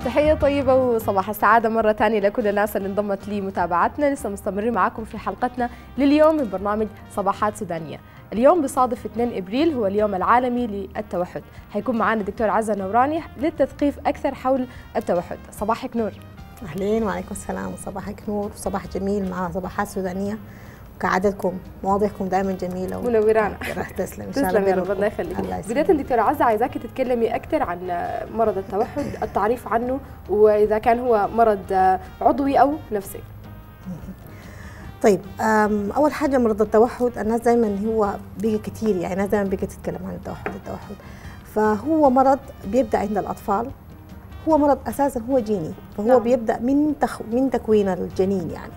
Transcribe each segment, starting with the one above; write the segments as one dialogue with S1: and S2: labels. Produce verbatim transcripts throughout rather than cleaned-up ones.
S1: تحية طيبة وصباح السعادة مرة ثانية لكل الناس اللي انضمت لمتابعتنا. لسه مستمرين معاكم في حلقتنا لليوم من برنامج صباحات سودانية. اليوم بصادف اثنين ابريل هو اليوم العالمي للتوحد. حيكون معنا الدكتور عزة نوراني للتثقيف أكثر حول التوحد. صباحك نور.
S2: أهلين وعليكم السلام وصباحك نور وصباح جميل مع صباحات سودانية. كعادتكم مواضيعكم دائما جميلة
S1: منورانا.
S2: تسلم
S1: تسلم يا رب، الله يخليك. بداية دكتورة عزة عايزاكي تتكلمي أكثر عن مرض التوحد، التعريف عنه، وإذا كان هو مرض عضوي أو نفسي.
S2: طيب، أول حاجة مرض التوحد الناس دائما هو بقى كثير، يعني الناس دائما بقى تتكلم عن التوحد التوحد فهو مرض بيبدأ عند الأطفال. هو مرض أساسا هو جيني، فهو نعم. بيبدأ من تخ... من تكوين الجنين يعني.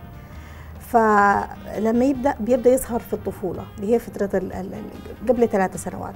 S2: فلما يبدا بيبدا يظهر في الطفوله اللي هي فتره ال ال قبل ثلاث سنوات.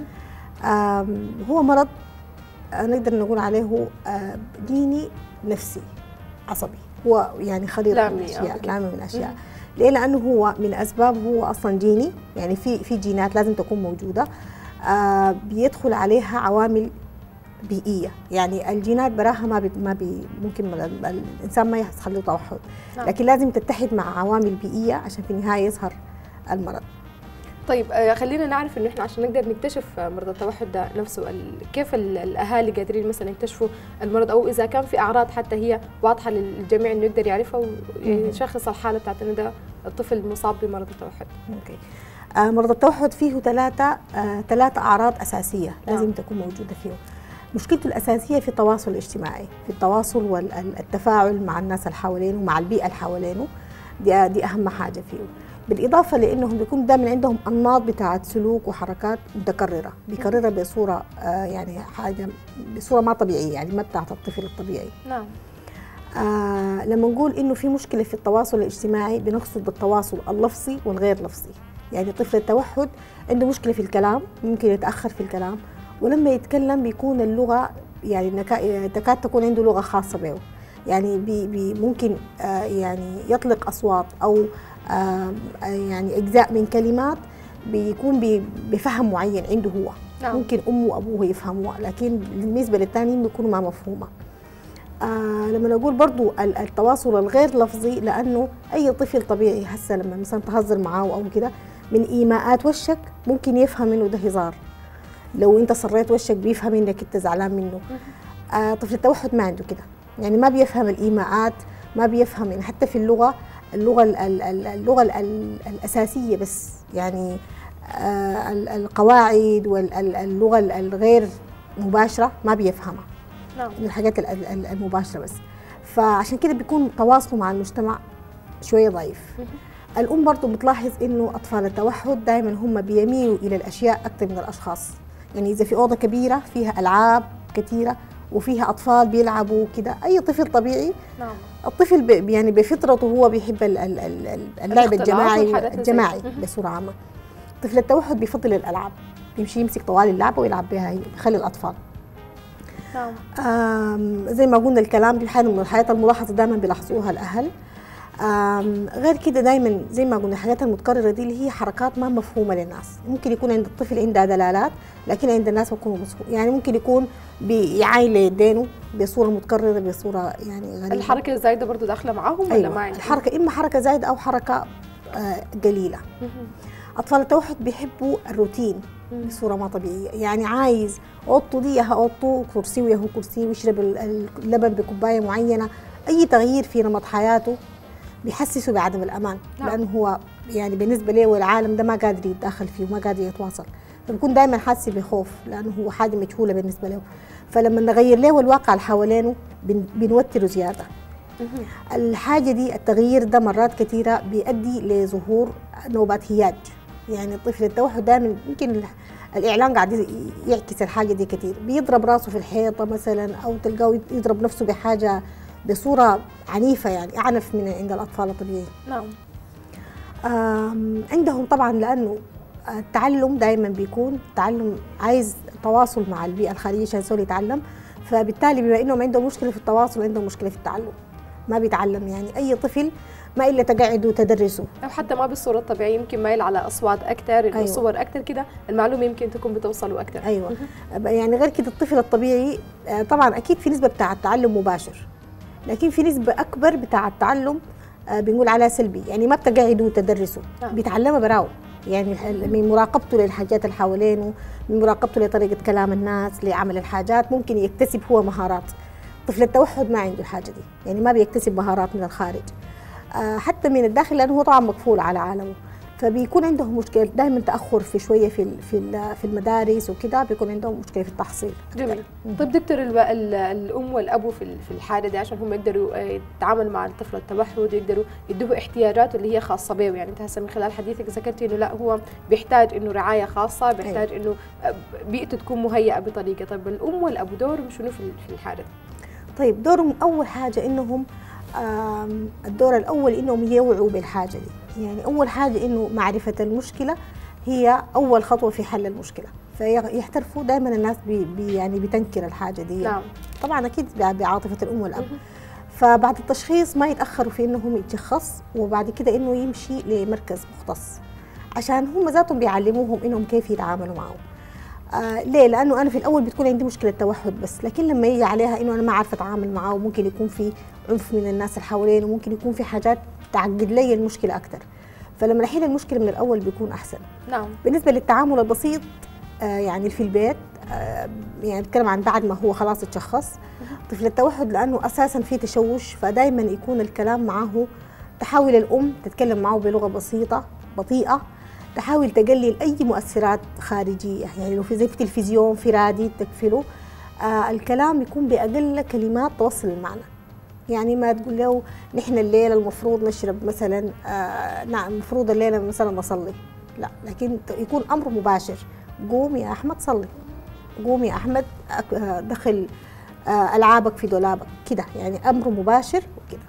S2: هو مرض نقدر نقول عليه هو جيني نفسي عصبي، هو يعني خليط من اشياء لامي من اشياء. ليه؟ لانه هو من اسباب هو اصلا جيني، يعني في في جينات لازم تكون موجوده، بيدخل عليها عوامل بيئيه، يعني الجينات براها ما بي ما بي ممكن الانسان ما يحصل له توحد، لكن لازم تتحد مع عوامل بيئيه عشان في النهايه يظهر المرض.
S1: طيب خلينا نعرف انه احنا عشان نقدر نكتشف مرض التوحد ده نفسه، كيف الاهالي قادرين مثلا يكتشفوا المرض، او اذا كان في اعراض حتى هي واضحه للجميع انه يقدر يعرفها ويشخص الحاله بتاعت انه ده الطفل مصاب بمرض التوحد.
S2: اوكي. آه مرض التوحد فيه ثلاثه آه ثلاثه اعراض اساسيه لازم نعم. تكون موجوده فيه. مشكلته الأساسية في التواصل الاجتماعي، في التواصل والتفاعل مع الناس اللي حوالينه ومع البيئة اللي حوالينه، دي, دي أهم حاجة فيه. بالإضافة لأنهم بيكون دائما عندهم أنماط بتاعت سلوك وحركات متكررة، بيكررها بصورة آه يعني حاجة بصورة ما طبيعية، يعني ما بتاعت الطفل الطبيعي.
S1: نعم.
S2: آه لما نقول إنه في مشكلة في التواصل الاجتماعي بنقصد بالتواصل اللفظي والغير لفظي، يعني طفل التوحد عنده مشكلة في الكلام، ممكن يتأخر في الكلام، ولما يتكلم بيكون اللغة يعني تكاد تكون عنده لغة خاصة به، يعني بي بي ممكن آه يعني يطلق أصوات أو آه يعني أجزاء من كلمات بيكون بفهم معين عنده هو. نعم. ممكن أمه وأبوه يفهموها، لكن بالنسبة للثانيين بيكونوا ما مفهومة. آه لما نقول برضو التواصل الغير لفظي، لأنه أي طفل طبيعي هسه لما مثلا تهزر معاه أو كده من إيماءات وشك ممكن يفهم إنه ده هزار. لو انت صريت وشك بيفهم انك انت زعلان منه. آه طفل التوحد ما عنده كده، يعني ما بيفهم الايماءات، ما بيفهم يعني حتى في اللغه اللغه اللغه الاساسيه بس، يعني آه القواعد واللغه الغير مباشره ما بيفهمها. نعم. من الحاجات المباشره بس. فعشان كده بيكون تواصله مع المجتمع شويه ضعيف. الام برضه بتلاحظ انه اطفال التوحد دائما هم بيميلوا الى الاشياء اكثر من الاشخاص، يعني اذا في اوضه كبيره فيها العاب كثيره وفيها اطفال بيلعبوا كده، اي طفل طبيعي. نعم. الطفل يعني بفطرته هو بيحب اللعب الجماعي الجماعي بصوره عامه. طفل التوحد بيفضل الالعاب، بيمشي يمسك طوال اللعبه ويلعب بها، يخلي الاطفال.
S1: نعم.
S2: زي ما قلنا الكلام دي حاجه من الحاجات الملاحظه دائما بيلاحظوها الاهل. غير كده دايما زي ما قلنا الحاجات المتكرره دي اللي هي حركات ما مفهومه للناس، ممكن يكون عند الطفل عندها دلالات لكن عند الناس ما يكونوا مفهوم، يعني ممكن يكون بيعاين يدينه بصوره متكرره بصوره يعني غريبه.
S1: الحركه الزايده برضه داخله معاهم.
S2: أيوة.
S1: ولا ما
S2: الحركه اما حركه زايده او حركه آه قليله. اطفال التوحد بيحبوا الروتين بصوره ما طبيعيه، يعني عايز اوضته دي ياها اوضته، كرسيه وياهو كرسيه، ويشرب اللبن بكوبايه معينه. اي تغيير في نمط حياته بيحسسه بعدم الامان. نعم. لانه هو يعني بالنسبه له والعالم ده ما قادر يتدخل فيه وما قادر يتواصل، فبيكون دائما حاسس بخوف لانه هو حاجه مجهوله بالنسبه له. فلما نغير له الواقع اللي حوالينه بنوتره زياده. الحاجه دي التغيير ده مرات كثيره بيؤدي لظهور نوبات هياج، يعني الطفل التوحد دائما يمكن الاعلان قاعد يعكس الحاجه دي كثير، بيضرب راسه في الحيطه مثلا، او تلقاه يضرب نفسه بحاجه بصورة عنيفة، يعني أعنف من عند الأطفال الطبيعيين.
S1: نعم.
S2: عندهم طبعا لأنه التعلم دائما بيكون تعلم عايز تواصل مع البيئة الخارجية عشان يسوي يتعلم، فبالتالي بما إنهم عندهم مشكلة في التواصل عندهم مشكلة في التعلم، ما بيتعلم. يعني أي طفل ما الا تقعدوا وتدرسوا،
S1: او حتى ما بالصوره الطبيعيه، يمكن مايل على اصوات اكثر، أيوة. صور اكثر كده المعلومه يمكن تكون بتوصلوا اكثر.
S2: ايوه يعني غير كده الطفل الطبيعي طبعا اكيد في نسبه بتاع التعلم مباشر، لكن في نسبه اكبر بتاع التعلم بنقول عليها سلبي، يعني ما بتقعدوا وتدرسوا، آه. بيتعلمها براو، يعني من مراقبته للحاجات اللي حوالينه، من مراقبته لطريقه كلام الناس، لعمل الحاجات، ممكن يكتسب هو مهارات. طفل التوحد ما عنده الحاجه دي، يعني ما بيكتسب مهارات من الخارج آه حتى من الداخل، لانه هو طبعا مقفول على عالمه، فبيكون عندهم مشكله دائما تاخر في شويه في في في المدارس وكده، بيكون عندهم مشكله في التحصيل.
S1: جميل. طيب دكتور، الام والابو في في الحاله دي عشان هم يقدروا يتعاملوا مع الطفل التوحد ويقدروا يدوه احتياجاته اللي هي خاصه به، يعني انت هسه من خلال حديثك ذكرتي انه لا هو بيحتاج انه رعايه خاصه، بيحتاج انه بيئته تكون مهيئه بطريقه. طيب الام والابو دورهم شنو في الحاله دي؟
S2: طيب دورهم اول حاجه انهم الدور الاول انهم يوعوا بالحاجه دي، يعني اول حاجه انه معرفه المشكله هي اول خطوه في حل المشكله، فيحترفوا دائما الناس بي بي يعني بتنكر الحاجه دي.
S1: نعم.
S2: طبعا اكيد بعاطفه الام والاب. فبعد التشخيص ما يتاخروا في انهم يتشخص، وبعد كده انه يمشي لمركز مختص عشان هم ذاتهم بيعلموهم انهم كيف يتعاملوا معه. آه ليه؟ لانه انا في الاول بتكون عندي مشكله توحد بس، لكن لما يجي عليها انه انا ما عارفه اتعامل معه، وممكن يكون في عنف من الناس اللي حوالين، وممكن يكون في حاجات تعقد لي المشكله اكثر، فلما نحل المشكله من الاول بيكون احسن.
S1: نعم.
S2: بالنسبه للتعامل البسيط آه يعني في البيت آه يعني بتكلم عن بعد ما هو خلاص اتشخص طفل التوحد، لانه اساسا في تشوش، فدائما يكون الكلام معه، تحاول الام تتكلم معه بلغه بسيطه بطيئه، تحاول تقلل اي مؤثرات خارجيه، يعني لو في زي في تلفزيون في راديو تقفله، آه الكلام يكون باقل كلمات توصل المعنى. يعني ما تقول له نحن الليله المفروض نشرب مثلا آه نعم المفروض الليله مثلا نصلي، لا، لكن يكون امر مباشر، قوم يا احمد صلي، قوم يا احمد دخل آه العابك في دولابك، كده يعني امر مباشر وكده.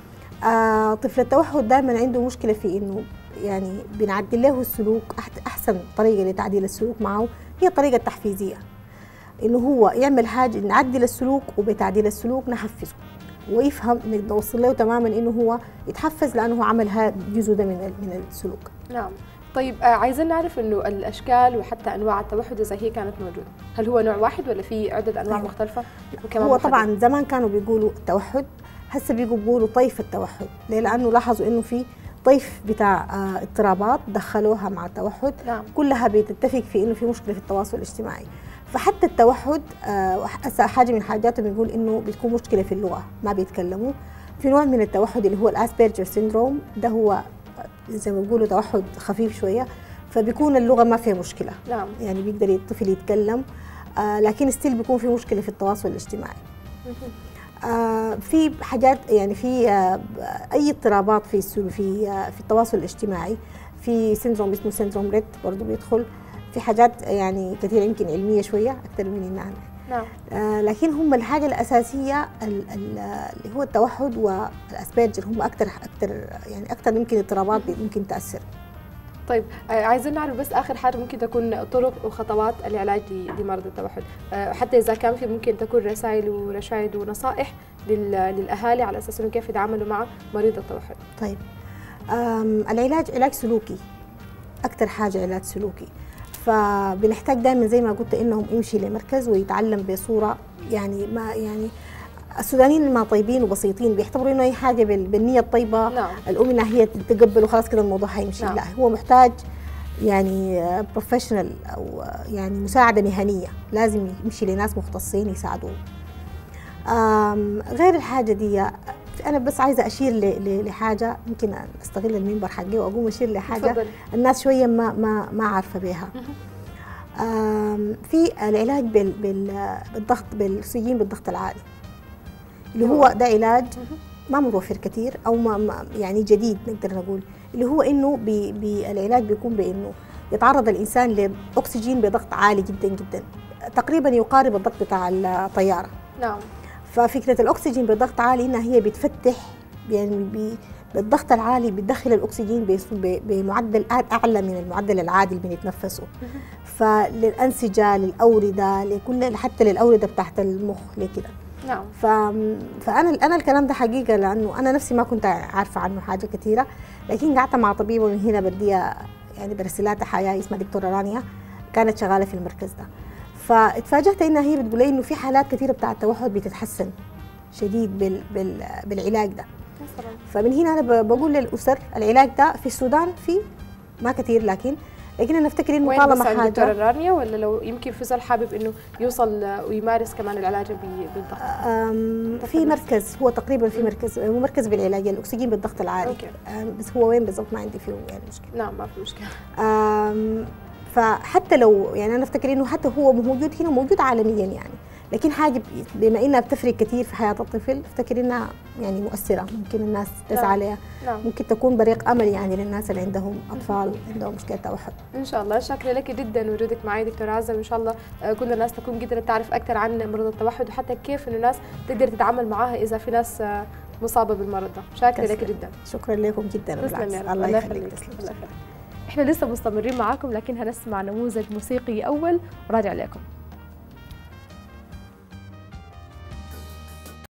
S2: آه طفل التوحد دائما عنده مشكله في انه يعني بنعدل له السلوك، احسن طريقه لتعديل السلوك معه هي الطريقه التحفيزيه، انه هو يعمل حاجه نعدل السلوك، وبتعديل السلوك نحفزه ويفهم، نوصل له تماما انه هو يتحفز لانه هو عمل هذا جزء ده من من السلوك.
S1: نعم. طيب آه عايزين نعرف انه الاشكال وحتى انواع التوحد اذا هي كانت موجوده، هل هو نوع واحد ولا في عده انواع أيوة. مختلفه؟
S2: وكمان هو محدد. طبعا زمان كانوا بيقولوا التوحد، هسه بيقولوا طيف التوحد، ليه؟ لانه لاحظوا انه في طيف بتاع آه اضطرابات دخلوها مع التوحد.
S1: نعم.
S2: كلها بتتفق في انه في مشكله في التواصل الاجتماعي، فحتى التوحد آه حاجه من حاجاته بنقول انه بتكون مشكله في اللغه، ما بيتكلموا. في نوع من التوحد اللي هو الاسبرجر سيندروم، ده هو زي ما بيقولوا توحد خفيف شويه، فبيكون اللغه ما فيها مشكله.
S1: نعم.
S2: يعني بيقدر الطفل يتكلم آه لكن ستيل بيكون في مشكله في التواصل الاجتماعي. آه في حاجات يعني في آه اي اضطرابات في في آه في التواصل الاجتماعي، في سيندروم اسمه سيندروم ريت برضه بيدخل، في حاجات يعني كثير يمكن علميه شويه اكثر من انها.
S1: نعم.
S2: آه لكن هم الحاجه الاساسيه اللي هو التوحد والاسبرجر هم اكثر اكثر يعني اكثر يمكن اضطرابات ممكن تاثر.
S1: طيب آه عايزين نعرف بس اخر حاجه ممكن تكون طرق وخطوات العلاج لمرضى التوحد، آه حتى اذا كان في ممكن تكون رسائل ورشايد ونصائح للاهالي على اساس انه كيف يتعاملوا مع مريض التوحد.
S2: طيب العلاج علاج سلوكي، اكثر حاجه علاج سلوكي، فبنحتاج دائما زي ما قلت انهم يمشي لمركز ويتعلم بصوره يعني ما يعني السودانيين ما طيبين وبسيطين، بيعتبروا انه اي حاجه بالنيه الطيبه.
S1: نعم.
S2: الام انها هي تتقبل وخلاص كده الموضوع حيمشي. نعم. لا، هو محتاج يعني بروفيشنال او يعني مساعده مهنيه، لازم يمشي لناس مختصين يساعدوه. غير الحاجه دي انا بس عايزه اشير لحاجه، يمكن استغل المنبر حقي واقوم اشير لحاجه فضل. الناس شويه ما ما ما عارفه بها. في العلاج بالضغط بالاكسجين بالضغط العالي، اللي هو ده علاج ما متوفر كثير او ما يعني جديد نقدر نقول، اللي هو انه العلاج بيكون بانه يتعرض الانسان لاكسجين بضغط عالي جدا جدا، تقريبا يقارب الضغط بتاع الطياره.
S1: نعم.
S2: ففكره الاكسجين بضغط عالي انها هي بتفتح يعني بالضغط العالي بتدخل الاكسجين بمعدل اعلى من المعدل العادي اللي بنتنفسه، فللانسجه للاورده لكل حتى للاورده بتاعت المخ لكده.
S1: نعم.
S2: ف... فانا انا الكلام ده حقيقه، لانه انا نفسي ما كنت عارفه عنه حاجه كثيره، لكن قعدت مع طبيبه من هنا بديها يعني برسلها تحايا اسمها دكتوره رانيا، كانت شغاله في المركز ده. فاتفاجأت انها هي بتقول لي انه في حالات كثيره بتاع التوحد بتتحسن شديد بال... بال... بالعلاج ده. فمن هنا انا بقول للاسر العلاج ده في السودان في ما كثير، لكن لكن انا افتكر انه طالما حاجه
S1: وين دكتوره رانيا، ولا لو يمكن فيصل حابب انه يوصل ويمارس كمان العلاج بالضغط؟
S2: في مركز، هو تقريبا في مركز، هو مركز بالعلاج الاكسجين بالضغط العالي.
S1: أوكي.
S2: بس هو وين بالضبط ما عندي فيه يعني مشكله.
S1: نعم ما في مشكله.
S2: فحتى لو يعني انا افتكر انه حتى هو موجود هنا، موجود عالميا يعني، لكن حاجه بما انها بتفرق كثير في حياه الطفل، افتكر انها يعني مؤثره، ممكن الناس تسعى لها.
S1: نعم.
S2: ممكن تكون بريق امل يعني للناس اللي عندهم اطفال عندهم مشكله توحد.
S1: ان شاء الله. شاكره لك جدا وجودك معي دكتوره عزه، وان شاء الله كل الناس تكون قدرت تعرف اكثر عن مرض التوحد، وحتى كيف انه الناس تقدر تتعامل معاها اذا في ناس مصابه بالمرض ده. شاكره لك جدا.
S2: شكرا لكم جدا.
S1: تسلم يا رب.
S2: الله يخليك.
S1: احنا لسه مستمرين معاكم، لكن هنسمع نموذج موسيقي اول وراجع لكم.